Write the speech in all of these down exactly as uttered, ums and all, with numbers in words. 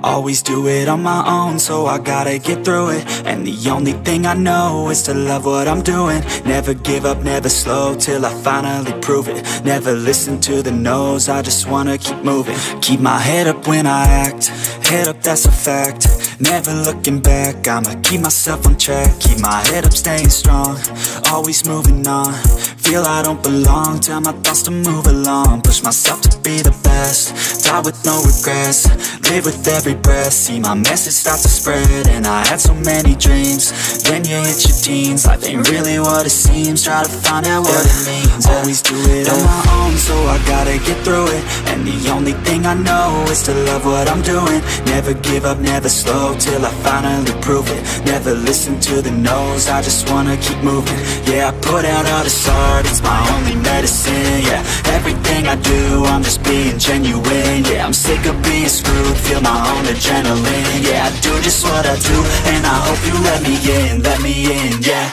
Always do it on my own, so I gotta get through it. And the only thing I know is to love what I'm doing. Never give up, never slow, till I finally prove it. Never listen to the no's, I just wanna keep moving. Keep my head up when I act, head up, that's a fact. Never looking back, I'ma keep myself on track. Keep my head up, staying strong, always moving on. Feel I don't belong, tell my thoughts to move along. Push myself to be the best, die with no regrets. Live with every breath, see my message start to spread. And I had so many dreams, then you hit your teens. Life ain't really what it seems, try to find out what it means. Always do it on my own, so I gotta get through it. And the only thing I know is to love what I'm doing. Never give up, never slow, till I finally prove it. Never listen to the no's, I just wanna keep moving. Yeah, I put out all this art, it's my only medicine. Yeah, everything I do, I'm just being genuine. Yeah, I'm sick of being screwed, feel my own adrenaline. Yeah, I do just what I do, and I hope you let me in, let me in, yeah.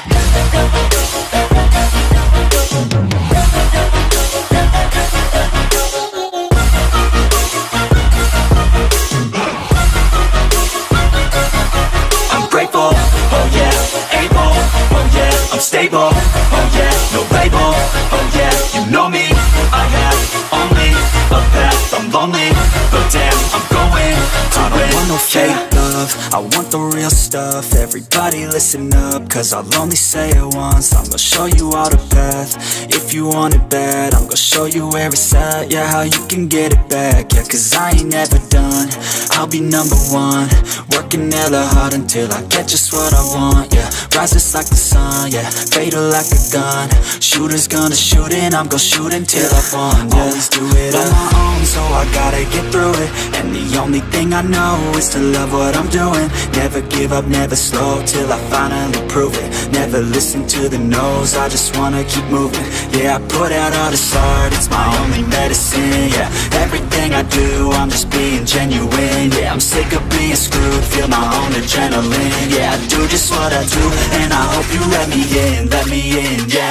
I'm grateful, oh yeah, able, oh yeah, I'm stable, oh yeah, no label, oh yeah, you know me, I have only a path, I'm lonely, but damn, I'm going to I don't win. Want no fake love, I want the real stuff. Everybody listen up, cause I'll only say it once. I'm gonna show you all the path, if you want it bad. I'm gonna show you where it's at, yeah, how you can get it back. Yeah, cause I ain't never done, I'll be number one. Working hella hard until I get just what I want, yeah. Rises like the sun, yeah, fatal like a gun. Shooter's gonna shoot and I'm gonna shoot until I won, yeah. Always do it on my own, so I gotta get through it. And the only thing I know is to love what I'm doing. Never give up, never slow, till I finally prove it. Never listen to the no's, I just wanna keep moving. Yeah, I put out all this art, it's my only medicine. Yeah, everything I do, I'm just being genuine. Yeah, I'm sick of being screwed, feel my own adrenaline. Yeah, I do just what I do, and I hope you let me in, let me in, yeah.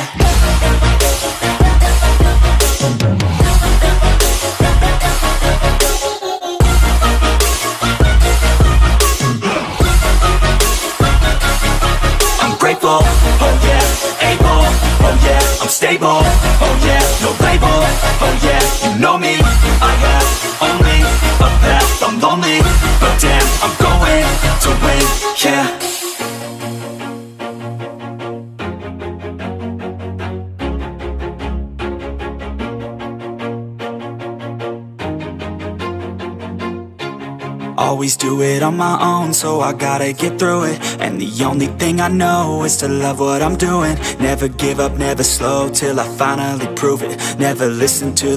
Grateful, oh yeah, able, oh yeah, I'm stable, oh yeah, no label, oh yeah, you know me, I have only a path, I'm lonely, but damn, I'm going to win, yeah. Always do it on my own, so I gotta get through it. And the only thing I know is to love what I'm doing. Never give up, never slow, till I finally prove it. Never listen to